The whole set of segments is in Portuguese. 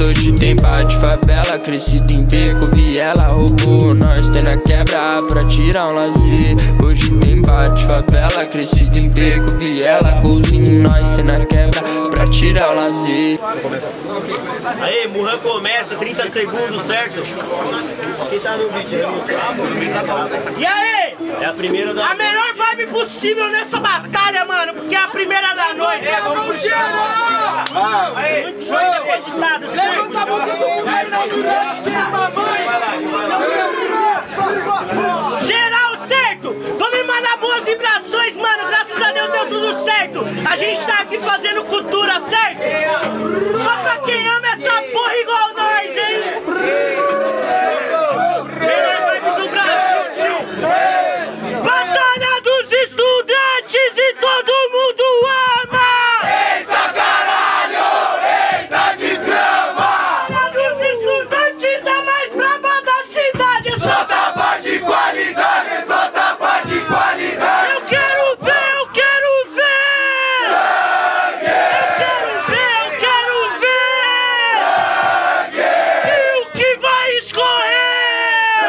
hoje tem bate favela, crescido em beco, viela, roubou. Nós tem na quebra pra tirar um lazer. Hoje tem bate favela, crescido em beco, viela, golzinho. Nós tem na quebra pra tirar o lazer. Aí, Murran começa, 30 segundos, certo? Quem tá no vídeo? E aí? É a primeira da... A melhor vibe possível nessa batalha, mano, porque é a primeira da noite. Vamos geral! Muito sonho depositado, certo? Levanta a boca do mundo aí na humildade que é mamãe! Geral, certo? Tome mandar boas vibrações, mano. Graças a Deus deu tudo certo. A gente tá aqui fazendo cultura, certo? Só pra quem ama essa porra igual nós, hein? Melhor vibe do Brasil, tio. Batalha dos estudantes e todo mundo ama! Eita caralho! Eita desgrama! Batalha dos estudantes é mais braba da cidade. É só Tapa de qualidade, é só tapa de qualidade! eu quero ver, eu quero ver! Eu quero ver, eu quero ver! E o que vai escorrer?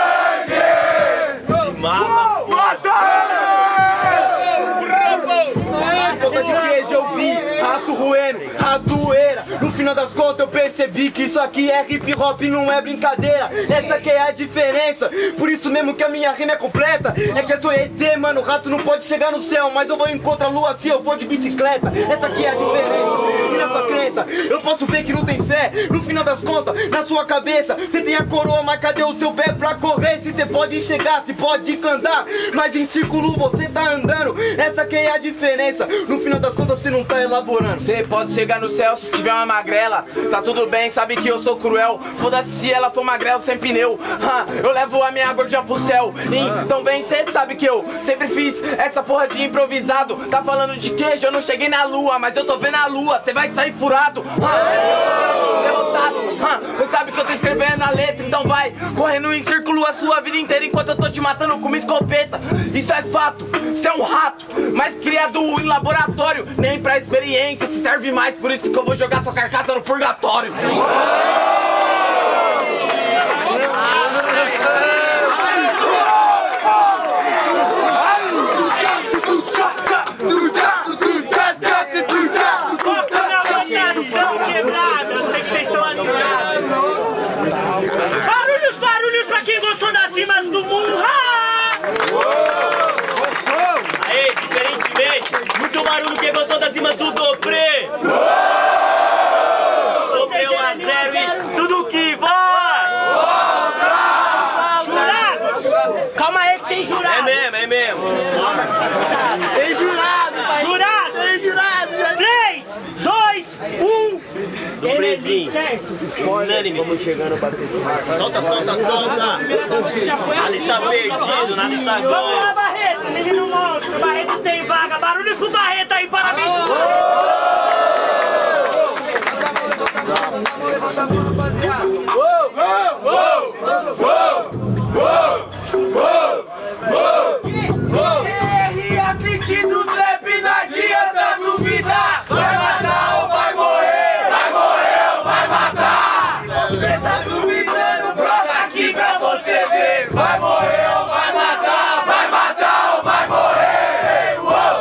Falta de queijo eu vi, rato roendo, ratoeira. No final das contas eu percebi que isso aqui é hip hop, não é brincadeira. Essa que é a diferença, por isso mesmo que a minha rima é completa. É que eu sou ET, mano, o rato não pode chegar no céu, mas eu vou encontrar a lua se eu for de bicicleta. Essa aqui é a diferença, e na sua crença eu posso ver que não tem fé. No final das contas, na sua cabeça você tem a coroa, mas cadê o seu pé pra correr? Se você pode chegar, se pode andar, mas em círculo você tá andando. Essa que é a diferença, no final das contas você não tá elaborando. Você pode chegar no céu se tiver uma magrela. Tá tudo bem, sabe que eu sou cruel. Foda-se se ela for magrela sem pneu. Eu levo a minha gordinha pro céu. Então vem, cê sabe que eu sempre fiz essa porra de improvisado. Tá falando de queijo, eu não cheguei na lua, mas eu tô vendo a lua, cê vai sair furado. Derrotado. Você sabe que eu tô escrevendo a letra, então vai correndo em círculo a sua vida inteira enquanto eu tô te matando com uma escopeta. Isso é fato, cê é um rato, mas criado em laboratório. Nem pra experiência se serve mais, por isso que eu vou jogar sua carcaça no purgatório. Foca na votação quebrada, eu sei que vocês estão animados. Barulhos, barulhos pra quem gostou das rimas do Murra! Aí, diferentemente, muito barulho quem gostou das rimas do Dopré. Dopré 1 a 0 e tudo que vai! Jurados! Calma aí que tem jurado! É mesmo, é mesmo. Tem jurado, pai. Jurado! Tem jurado, já. 3, 2, 1. Prezinho. Certo? Unânime. Vamos chegando pra solta, solta, solta. Nada está perdido, nada está Vamos lá, ganho. Barreto, menino monstro. Barreto tem vaga. Barulhos pro Barreto aí, parabéns. Sentindo trap, não adianta duvidar. Vai matar ou vai morrer? Vai morrer ou vai matar? Você tá duvidando, brota aqui pra você ver. Vai morrer ou vai matar? Vai matar ou vai morrer?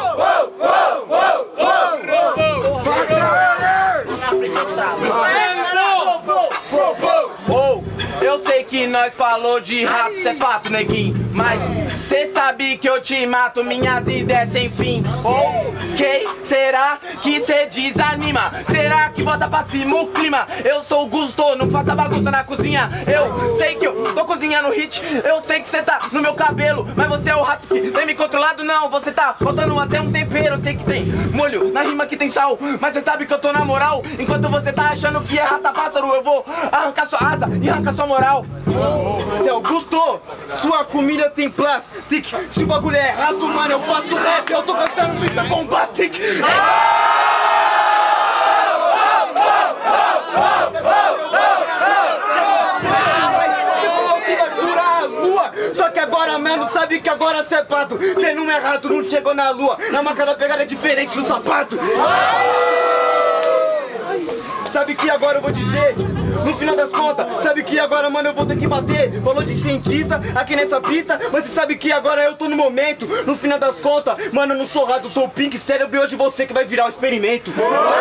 Eu sei que nós falou de rato, cê é fato, neguinho. Mas cê sabe que eu te mato, minhas ideias sem fim. Ok, será que cê desanima? Será que bota pra cima o clima? Eu sou o Gusto, não faça bagunça na cozinha. Eu sei que eu tô cozinhando hit. Eu sei que cê tá no meu cabelo, mas você é o rato que tem me controlado. Não, você tá faltando até um tempero. Eu sei que tem molho na rima que tem sal, mas cê sabe que eu tô na moral. Enquanto você tá achando que é rata-pássaro, eu vou arrancar sua asa e arrancar sua moral. Cê é o Gusto, sua comida tem plástico. Se o bagulho é errado, mano, eu faço rap. Eu tô cantando muito bombastic. Só que agora, mano, sabe que agora cê é pato. Cê não é rato, não chegou na lua. Na marca da pegada é diferente do sapato. sabe que agora eu vou dizer. No final das contas, sabe que agora, mano, eu vou ter que bater. Falou de cientista aqui nessa pista, mas você sabe que agora eu tô no momento. No final das contas, mano, eu não sou rato, eu sou o Pink Cérebro e hoje você que vai virar o experimento.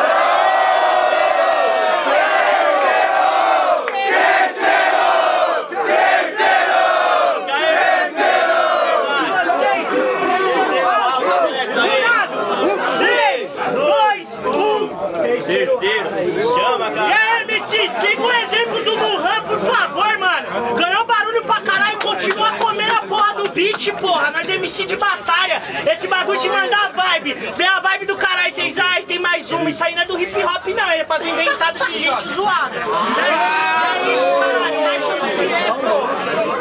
Terceiro, chama, cara. E aí, MC, siga o exemplo do Murran, por favor, mano. Ganhou barulho pra caralho e continua comendo a porra do beat, porra. Nós MC de batalha. Esse bagulho de mandar vibe. Vem a vibe do caralho, vocês, ai, tem mais um. Isso aí não é do hip hop, não. É pra ter inventado de gente zoada. Isso aí é isso, caralho. Vai chamar que é, porra.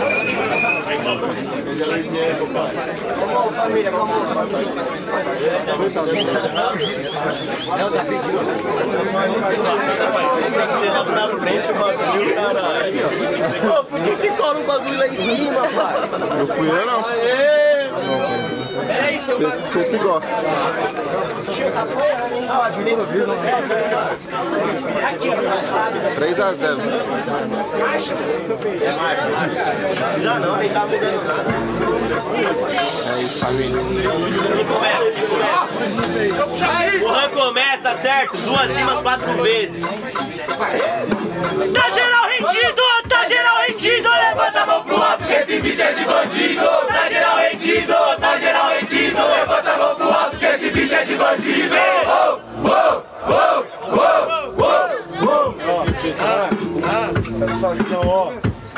Vamos, família, vamos. Na frente, bagulho, caralho. Ô, por que cola um bagulho lá em cima, rapaz? Não fui eu, não. Vocês que gostam. 3 a 0. Precisa não, ele tá mudando nada. É isso, família. O run começa, certo? 2 rimas 4 vezes. Tá geral rendido, tá geral rendido. Levanta a mão pro alto que esse bicho é de bandido. Tá geral rendido, tá geral rendido. Levanta a mão pro alto que esse bicho é de bandido. Satisfação, ó.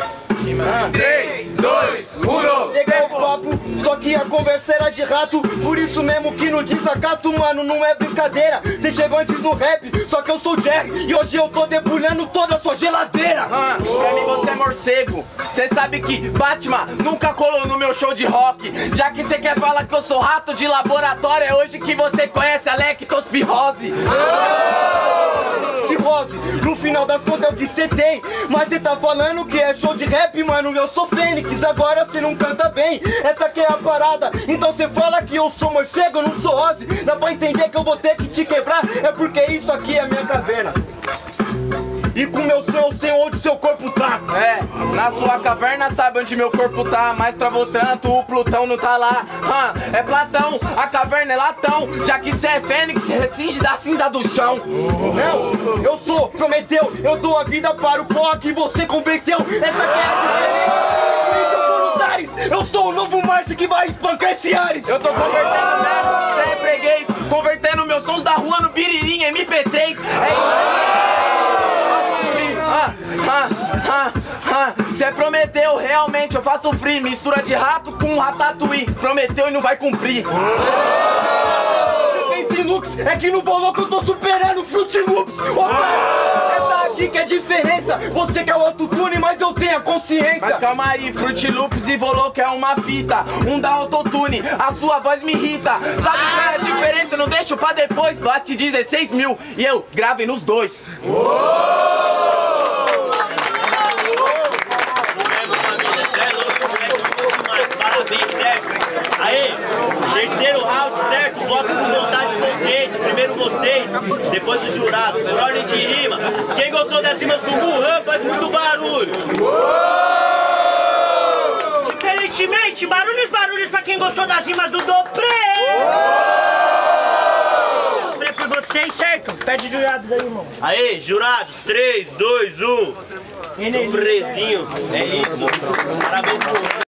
3, 2, 1. Peguei o papo, só que a conversa era de rato. Por isso mesmo que no desacato, mano, não é brincadeira. Cê chegou antes no rap, só que eu sou o Jerry e hoje eu tô debulhando toda a sua geladeira. Pra mim você é morcego. Cê sabe que Batman nunca colou no meu show de rock. Já que cê quer falar que eu sou rato de laboratório, é hoje que você conhece a lectospirose. Cirrose, no final das contas é o que cê tem. Mas cê tá falando que é show de rap, mano, eu sou Fênix. Agora cê não canta bem, essa aqui é a parada. Então cê fala que eu sou morcego, eu não sou Ozzy. Dá pra entender que eu vou ter que te quebrar. É porque isso aqui é a minha caverna. E com meu som eu sei onde seu corpo tá. É, na sua caverna sabe onde meu corpo tá. Mas travou tanto, o Plutão não tá lá. É Platão, a caverna é latão. Já que cê é Fênix, rescinge da cinza do chão. Não, eu sou Prometeu. Eu dou a vida para o pó que você converteu. Essa aqui é a diferença. Por isso eu tô nos ares. Eu sou o novo Márcio que vai espancar esse Ares. Eu tô convertendo mesmo, cê é freguês. Convertendo meus sons da rua no Biririm MP3. Cê prometeu, realmente eu faço free. Mistura de rato com ratatouille. Prometeu e não vai cumprir. Você fez Lux, é que no Voloco eu tô superando Fruit Loops. Essa aqui que é a diferença. Você quer o autotune, mas eu tenho a consciência. Mas calma aí, Fruit Loops e Voloco é uma fita. Um dá autotune, a sua voz me irrita. Sabe qual é a diferença? Eu não deixo pra depois. Bate 16 mil e eu gravei nos dois. Certo? Aí, terceiro round, certo? Voto com vontade consciente. Primeiro vocês, depois os jurados. Por ordem de rima. Quem gostou das rimas do Murran faz muito barulho. Diferentemente, barulhos pra quem gostou das rimas do Dopré. Dopré por vocês, certo? Pede jurados aí, irmão. Aí, jurados, 3, 2, 1. Doprezinho, é isso. Parabéns pro